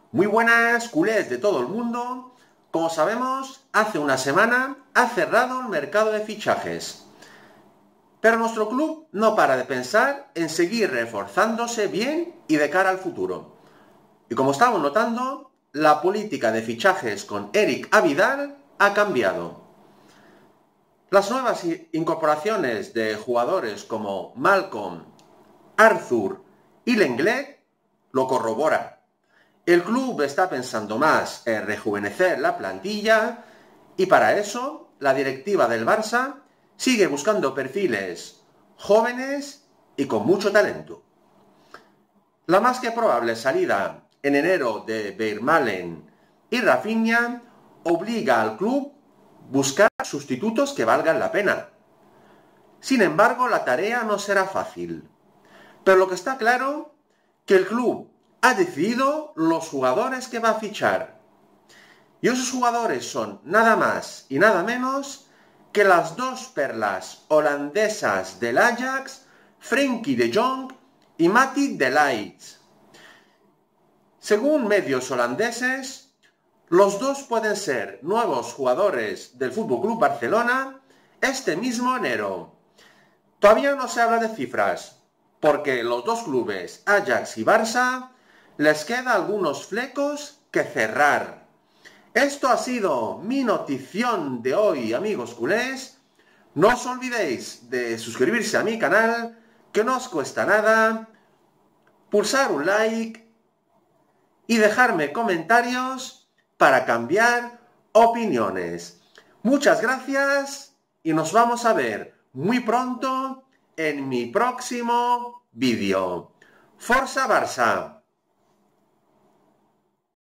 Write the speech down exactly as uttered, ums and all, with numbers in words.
Muy buenas, culés de todo el mundo. Como sabemos, hace una semana ha cerrado el mercado de fichajes. Pero nuestro club no para de pensar en seguir reforzándose bien y de cara al futuro. Y como estamos notando, la política de fichajes con Eric Abidal ha cambiado. Las nuevas incorporaciones de jugadores como Malcolm, Arthur y Lenglet lo corroboran. El club está pensando más en rejuvenecer la plantilla y para eso la directiva del Barça sigue buscando perfiles jóvenes y con mucho talento. La más que probable salida en enero de Vermaelen y Rafinha obliga al club a buscar sustitutos que valgan la pena. Sin embargo, la tarea no será fácil. Pero lo que está claro es que el club ha decidido los jugadores que va a fichar. Y esos jugadores son nada más y nada menos que las dos perlas holandesas del Ajax, Frenkie de Jong y Matthijs de Ligt. Según medios holandeses, los dos pueden ser nuevos jugadores del F C Barcelona este mismo enero. Todavía no se habla de cifras, porque los dos clubes, Ajax y Barça, les queda algunos flecos que cerrar. Esto ha sido mi notición de hoy, amigos culés. No os olvidéis de suscribirse a mi canal, que no os cuesta nada, pulsar un like y dejarme comentarios para cambiar opiniones. Muchas gracias y nos vamos a ver muy pronto en mi próximo vídeo. Forza Barça.